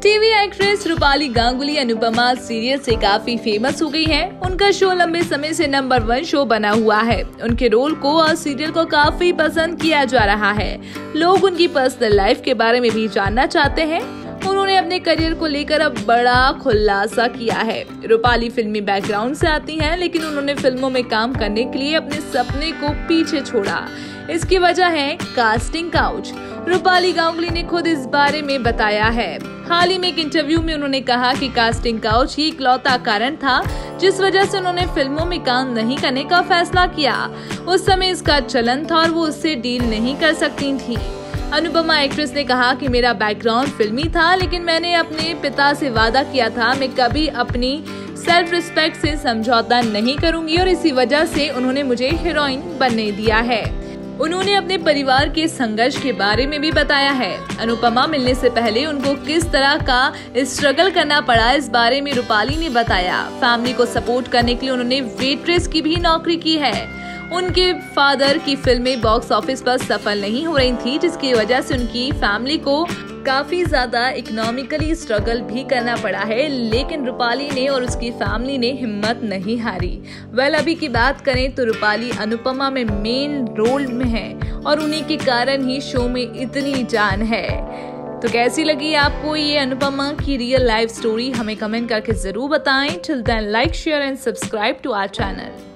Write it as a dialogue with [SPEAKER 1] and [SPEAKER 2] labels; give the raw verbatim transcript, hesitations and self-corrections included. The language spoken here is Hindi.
[SPEAKER 1] TV actress Rupali Ganguly Anupamaa serial से काफी फेमस हो गई हैं। उनका शो लंबे समय से नंबर वन शो बना हुआ है। उनके रोल को और सीरियल को काफी पसंद किया जा रहा है। लोग उनकी पर्सनल लाइफ के बारे में भी जानना चाहते हैं। उन्होंने अपने करियर को लेकर अब बड़ा खुलासा किया है। रूपाली फिल्मी बैकग्राउंड से आती हैं, लेकिन उन्होंने फिल्मों में काम करने के लिए अपने सपने को पीछे छोड़ा। इसकी वजह है कास्टिंग काउच। रूपाली गांगुली ने खुद इस बारे में बताया है। हाल ही में एक इंटरव्यू में उन्होंने कहा कि कास्टिंग काउच ही इकलौता कारण था जिस वजह से उन्होंने फिल्मों में काम नहीं करने का फैसला किया। उस समय इसका चलन था और वो उससे डील नहीं कर सकती थी। अनुपमा एक्ट्रेस ने कहा कि मेरा बैकग्राउंड फिल्मी था, लेकिन मैंने अपने पिता से वादा किया था मैं कभी अपनी सेल्फ रिस्पेक्ट से समझौता नहीं करूंगी और इसी वजह से उन्होंने मुझे हीरोइन बनने दिया है। उन्होंने अपने परिवार के संघर्ष के बारे में भी बताया है। अनुपमा मिलने से पहले उनको किस तरह का स्ट्रगल करना पड़ा, इस बारे में रूपाली ने बताया। फैमिली को सपोर्ट करने के लिए उन्होंने वेट्रेस की भी नौकरी की है। उनके फादर की फिल्में बॉक्स ऑफिस पर सफल नहीं हो रही थी, जिसकी वजह से उनकी फैमिली को काफी ज्यादा इकोनॉमिकली स्ट्रगल भी करना पड़ा है, लेकिन रूपाली ने और उसकी फैमिली ने हिम्मत नहीं हारी। वेल अभी की बात करें तो रूपाली अनुपमा में मेन रोल में है और उन्हीं के कारण ही शो में इतनी जान है। तो कैसी लगी आपको ये अनुपमा की रियल लाइफ स्टोरी, हमें कमेंट करके जरूर बताएं। Till then like share and subscribe to our channel.